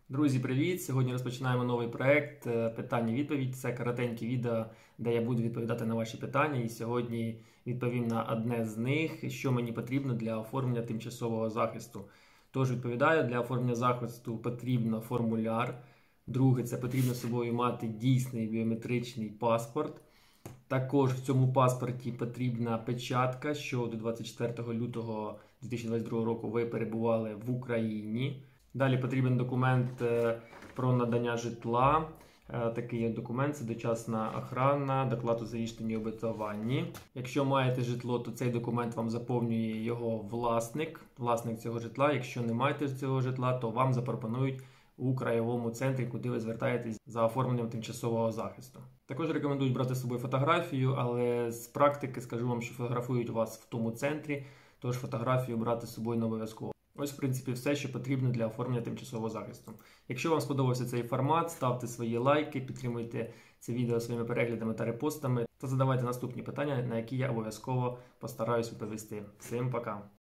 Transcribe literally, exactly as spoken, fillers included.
Друзі, привіт! Сьогодні розпочинаємо новий проект питання-відповідь. Це коротенькі відео, де я буду відповідати на ваші питання. І сьогодні відповім на одне з них, що мені потрібно для оформлення тимчасового захисту. Тож відповідаю, для оформлення захисту потрібно формуляр. Друге, це потрібно з собою мати дійсний біометричний паспорт. Також в цьому паспорті потрібна печатка, що до двадцять четвертого лютого дві тисячі двадцять другого року ви перебували в Україні. Далі потрібен документ про надання житла. Такий документ – це дочасна охорона, доклад у завіщенні і обетованні. Якщо маєте житло, то цей документ вам заповнює його власник, власник цього житла. Якщо не маєте цього житла, то вам запропонують у краєвому центрі, куди ви звертаєтесь за оформленням тимчасового захисту. Також рекомендують брати з собою фотографію, але з практики скажу вам, що фотографують вас в тому центрі, тож фотографію брати з собою не обов'язково. Ось, в принципі, все, що потрібно для оформлення тимчасового захисту. Якщо вам сподобався цей формат, ставте свої лайки, підтримуйте це відео своїми переглядами та репостами та задавайте наступні питання, на які я обов'язково постараюсь відповісти. Всім пока!